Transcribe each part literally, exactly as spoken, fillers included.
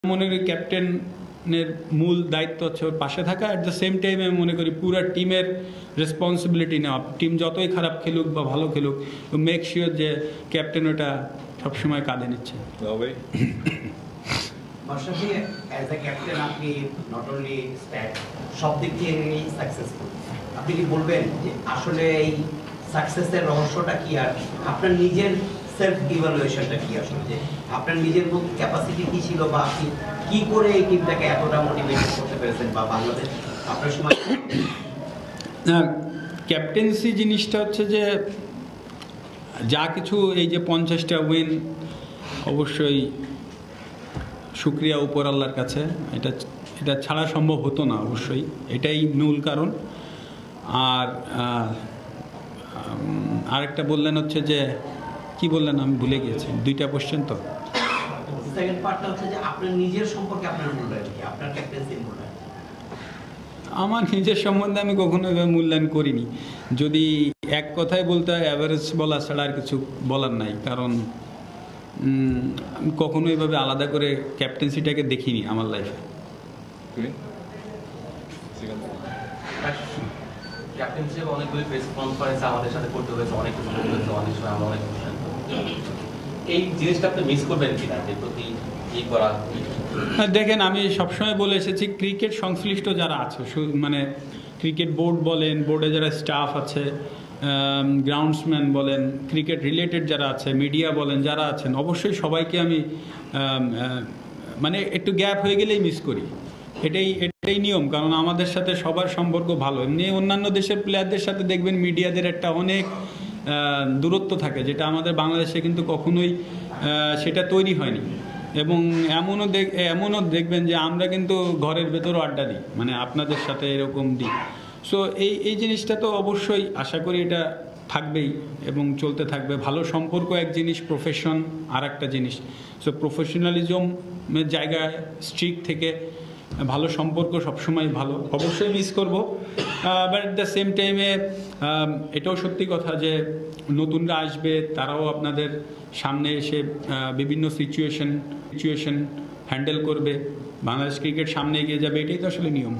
মনে করি ক্যাপ্টেনের মূল দায়িত্ব হচ্ছে ওর পাশে থাকা। অ্যাট দ্য সেম টাইম আমি মনে করি পুরো টিমের রেসপন্সিবিলিটি নেওয়া। টিম যতই খারাপ খেলুক বা ভালো খেলুক, তো মেক শিওর যে ক্যাপ্টেন ওটা সবসময় কাঁধে নিচ্ছে। মাশরাফি, অ্যাজ এ ক্যাপ্টেন আপনি নট অনলি স্ট্যাট সব দিক দিয়ে সাকসেসফুল, আপনি কি বলবেন যে আসলে এই সাকসেসের রহস্যটা কি, আর আপনার নিজের সেলফ ইভালুয়েশনটা কি, আসলে যে আপনার নিজের মধ্যে ক্যাপাসিটি কি ছিল, বা আপনি কি করে এই টিমটাকে এতটা মোটিভেট করতে পেরেছেন, বা বাংলাদেশ আপনার সময়? ক্যাপ্টেন্সি জিনিসটা হচ্ছে যে যা কিছু এই যে পঞ্চাশটা উইন, অবশ্যই শুকরিয়া উপর আল্লাহর কাছে, এটা এটা ছাড়া সম্ভব হতো না অবশ্যই, এটাই মূল কারণ। আর আরেকটা বললেন হচ্ছে যে কি বললেন আমি ভুলে গিয়েছি, দুইটা কোশ্চেন তো। সেকেন্ড পার্টটা হচ্ছে যে আপনার নিজের সম্পর্কে আপনার মূল্যায়ন কি, আপনার ক্যাপ্টেন্সির মূল্যায়ন? আমার নিজের সম্বন্ধে আমি কখনো এভাবে মূল্যায়ন করিনি। যদি এক কথায় বলতে হয়, অ্যাভারেজ বলা ছাড়া আর কিছু বলার নাই, কারণ আমি কখনো এভাবে আলাদা করে ক্যাপ্টেন্সিটাকে দেখিনি আমার লাইফে। ক্যাপ্টেন্সি অনেকগুলি প্রেস কনফারেন্স আমাদের সাথে করতে হয়েছে, অনেক কিছু করতে হয়েছে, অনেক সময় আমরা অনেক কোশ্চেন। এই জিনিসটা আপনি মিস করবেন কিনা, যে প্রতি ই করা? দেখেন, আমি সবসময় বলে এসেছি, ক্রিকেট সংশ্লিষ্ট যারা আছে, মানে ক্রিকেট বোর্ড বলেন, বোর্ডে যারা স্টাফ আছে, গ্রাউন্ডসম্যান বলেন, ক্রিকেট রিলেটেড যারা আছে, মিডিয়া বলেন, যারা আছেন, অবশ্যই সবাইকে আমি মানে একটু গ্যাপ হয়ে গেলেই মিস করি। এটাই এটাই নিয়ম, কারণ আমাদের সাথে সবার সম্পর্ক ভালো। এমনি অন্যান্য দেশের প্লেয়ারদের সাথে দেখবেন মিডিয়াদের একটা অনেক দূরত্ব থাকে, যেটা আমাদের বাংলাদেশে কিন্তু কখনোই সেটা তৈরি হয়নি। এবং এমনও দেখ এমনও দেখবেন যে আমরা কিন্তু ঘরের ভেতরও আড্ডা দিই, মানে আপনাদের সাথে এরকম দিই। সো এই এই জিনিসটা তো অবশ্যই আশা করি এটা থাকবেই এবং চলতে থাকবে। ভালো সম্পর্ক এক জিনিস, প্রফেশন আর একটা জিনিস। সো প্রফেশনালিজমের জায়গায় স্ট্রিক থেকে ভালো সম্পর্ক সবসময় ভালো, অবশ্যই মিস করবো। বাট অ্যাট দ্য সেম টাইমে এটাও সত্যি কথা যে নতুনরা আসবে, তারাও আপনাদের সামনে এসে বিভিন্ন সিচুয়েশন সিচুয়েশন হ্যান্ডেল করবে, বাংলাদেশ ক্রিকেট সামনে এগিয়ে যাবে, এটাই তো আসলে নিয়ম।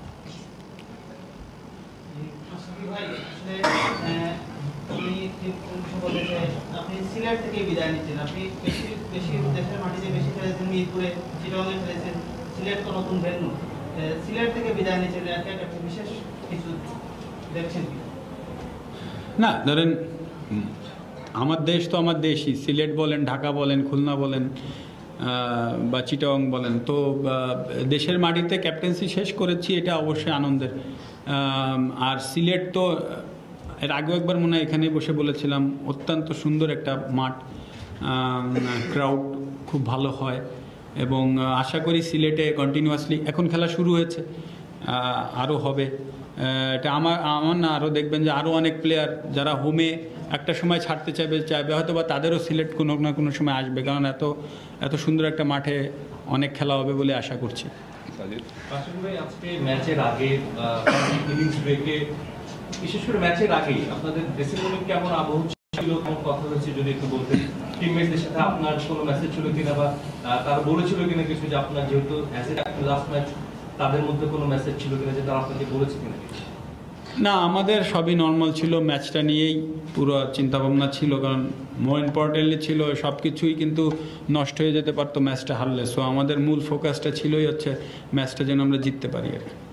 আপনি সিলেট থেকে বিদায় নিচ্ছেন, আপনি বেশি বেশি দেশের মাটিতে বেশি খেলেছেন, মিরপুরে, চিটাগংয়ে খেলেছেন, সিলেট তো নতুন ভেন্যু, সিলেট থেকে বিদায় নিচ্ছেন, একটা বিশেষ কিছু দেখছেন কি? না, ধরেন আমার দেশ তো আমার দেশই, সিলেট বলেন, ঢাকা বলেন, খুলনা বলেন বা চিটাগং বলেন, তো দেশের মাটিতে ক্যাপ্টেন্সি শেষ করেছি, এটা অবশ্যই আনন্দের। আর সিলেট তো এর আগেও একবার মনে হয় এখানে বসে বলেছিলাম, অত্যন্ত সুন্দর একটা মাঠ, ক্রাউড খুব ভালো হয়, এবং আশা করি সিলেটে কন্টিনিউয়াসলি, এখন খেলা শুরু হয়েছে, আরও হবে। এটা আমার আমার না, আরও দেখবেন যে আরও অনেক প্লেয়ার যারা হোমে একটা সময় ছাড়তে চাইবে চাইবে হয়তো বা তাদেরও সিলেট কোনো না কোনো সময় আসবে, কারণ এত এত সুন্দর একটা মাঠে অনেক খেলা হবে বলে আশা করছি। আজকে ম্যাচের আগে ইনিংস ব্রেকে, বিশেষ করে ম্যাচের আগেই আপনাদের ড্রেসিং রুমে কেমন আবহাওয়া ছিল, কেমন কথা হয়েছে যদি একটু বলতেন? টিমমেটদের সাথে আপনার কোনো মেসেজ ছিল কিনা, বা তারা বলেছিল কিনা কিছু, যে আপনার যেহেতু অ্যাজ এ লাস্ট ম্যাচ, তাদের মধ্যে কোনো মেসেজ ছিল কিনা যে তারা আপনাকে বলেছে কিনা? না, আমাদের সবই নর্মাল ছিল, ম্যাচটা নিয়েই পুরো চিন্তাভাবনা ছিল, কারণ মোর ইম্পর্টেন্টলি ছিল সব কিছুই কিন্তু নষ্ট হয়ে যেতে পারতো ম্যাচটা হারলে। সো আমাদের মূল ফোকাসটা ছিলই হচ্ছে ম্যাচটা যেন আমরা জিততে পারি আর কি।